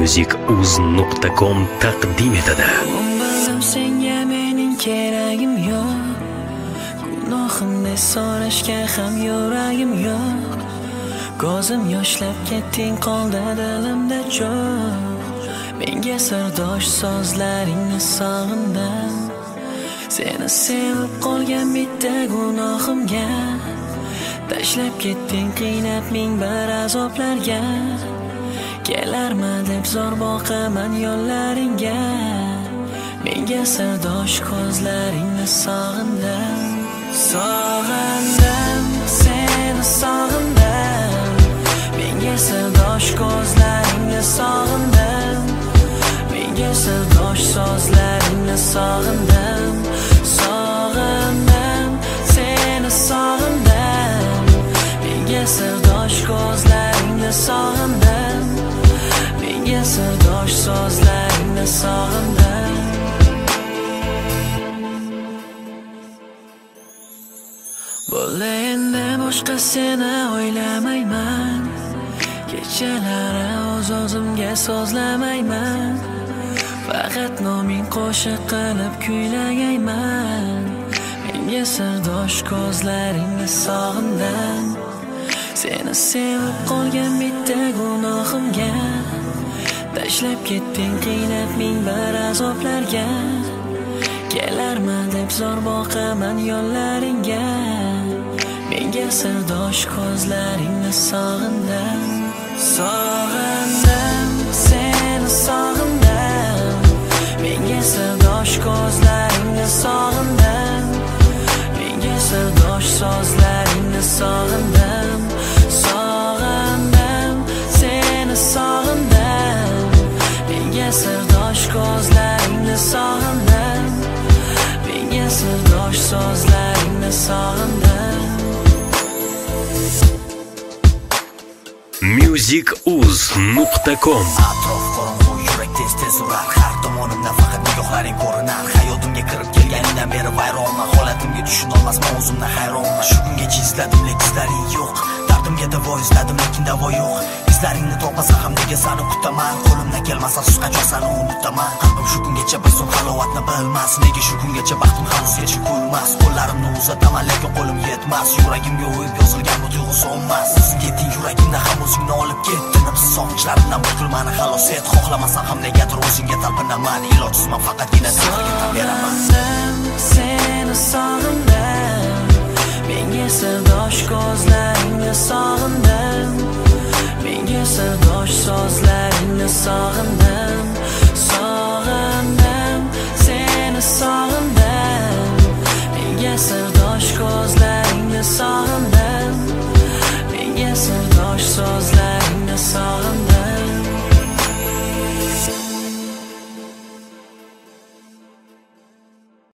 musicuz.com taqdim etadi. Senga mening keragim yo'q, gunohimni so'rashga ham yuragim yo'q. Ko'zim yoshlab ketding, qoldi dilimda cho'q. Menga sirdosh so'zlaringni sog'indim. Seni sevib qolgan bitta gunohimga tashlab ketding, qiynab ming bir azoblarga. Kelarman deb zor boqaman yo'llaringga. Menga sirdosh ko'zlaringni sog'indim. Sog'indim, seni sog'indim. Menga sirdosh ko'zlaringni sog'indim. Menga sirdosh so'zlaringni sog'indim. Sog'indim, seni sog'indim. Menga sirdosh ko'zlaringni sog'indim. Menga sirdosh so'zlaringni sog'indim. Bo'ldi endi boshqa seni o'ylamayman. Kechalari o'z-o'zimga so'zlamayman. Faqat noming qo'shiq qilib kuylagayman. Menga sirdosh ko'zlaringni sog'indim. Seni sevib qolgan bitta gunohimga tashlab ketding, qiynab ming bir azoblarga. Kelarman deb zor boqaman yo'llaringga. Menga sirdosh ko'zlaringni sog'indim. Sog'indim, seni sog'indim. Menga sirdosh ko'zlaringni sog'indim. Menga sirdosh so'zlaringni sog'indim. Sog'indim, seni sog'indim. Menga sirdosh ko'zlaringni sog'indim. Menga sirdosh so'zlaringni sog'indim. musicuz.com Atrof qorong'u, yurak tez-tez urar. Har tomonimdan faqat nigohlaring ko'rinar. Hayotimga kirib kelganidan beri vayronman. Holatimga tushunolmasman, o'zimdan hayronman. Shu kungacha izladim, lekin izlaring yo'q. Dardimga davo izladim, lekin davo yo'q. Izlaringni topmasam ham nega seni kutaman? Qo'limdan kelmasa siz qachon seni unutaman? Qalbim shu kungacha bir so'm halovatni bilmas. Nega shu kungacha baxtim hanuzgacha kulmas? Qo'llarimni uzataman, lekin qo'lim yetmas. Yuragimga o'yib yozilgan bu tuyg'u so'nmas. Siz ketding yuragimdan, ham o'zingni olib ketding. Sog'inchlarimdan butkul meni xalos et. Xohlamasam ham negadir o'zingga talpinaman. Ilojsizman, faqatgina taqdirga beraman. Seni sog'indim. Menga sirdosh ko'zlaringni sog'indim. Menga sirdosh so'zlaringni sog'indim.